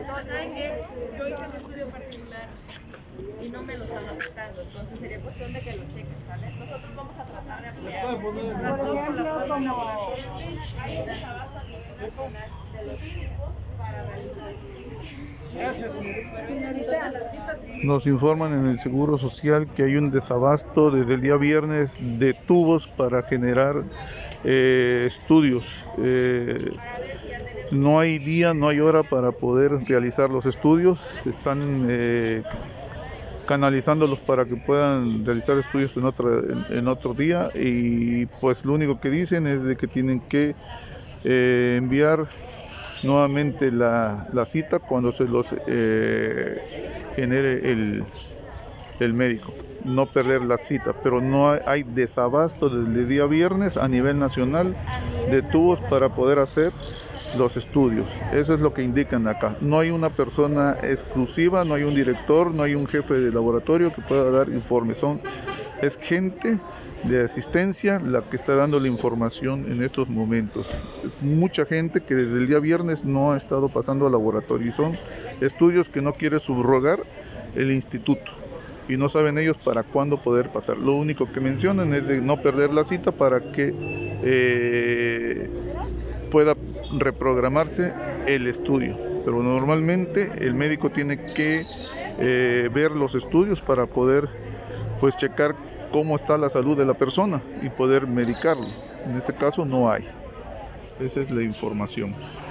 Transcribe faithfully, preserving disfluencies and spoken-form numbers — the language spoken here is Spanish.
persona que yo hice un estudio particular y no me lo están aceptando, entonces sería cuestión de que lo chequen, ¿sale? Nosotros vamos a tratar de ampliar. Por ejemplo, como hay un desabasto a nivel nacional de los equipos para realizar estudios. Nos informan en el Seguro Social que hay un desabasto desde el día viernes de tubos para generar eh, estudios. Eh, no hay día, no hay hora para poder realizar los estudios. Están eh, canalizándolos para que puedan realizar estudios en, otra, en, en otro día, y pues lo único que dicen es de que tienen que eh, enviar nuevamente la, la cita cuando se los eh, genere el, el médico, no perder la cita, pero no hay, hay desabasto desde el día viernes a nivel nacional de tubos para poder hacer los estudios. Eso es lo que indican acá. No hay una persona exclusiva, no hay un director, no hay un jefe de laboratorio que pueda dar informes. Son, es gente de asistencia la que está dando la información en estos momentos. Es mucha gente que desde el día viernes no ha estado pasando al laboratorio, y son estudios que no quiere subrogar el instituto y no saben ellos para cuándo poder pasar. Lo único que mencionan es de no perder la cita para que eh, pueda reprogramarse el estudio, pero normalmente el médico tiene que eh, ver los estudios para poder pues checar cómo está la salud de la persona y poder medicarlo. En este caso no hay. Esa es la información.